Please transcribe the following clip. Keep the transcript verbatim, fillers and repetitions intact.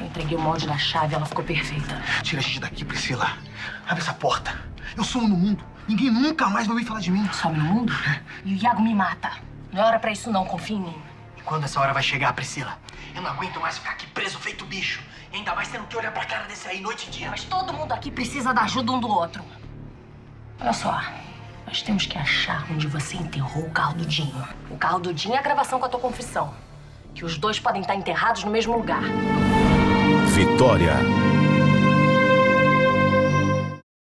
entreguei o molde da chave e ela ficou perfeita. Tira a gente daqui, Priscila. Abre essa porta. Eu sumo no mundo. Ninguém nunca mais vai ouvir falar de mim. Some no mundo? E o Iago me mata. Não é hora pra isso não, confia em mim. E quando essa hora vai chegar, Priscila? Eu não aguento mais ficar aqui preso feito bicho. E ainda mais tendo que olhar pra cara desse aí noite e dia. Mas todo mundo aqui precisa da ajuda um do outro. Olha só, nós temos que achar onde você enterrou o carro do Dinho. O carro do Dinho é a gravação com a tua confissão. Que os dois podem estar enterrados no mesmo lugar. Vitória.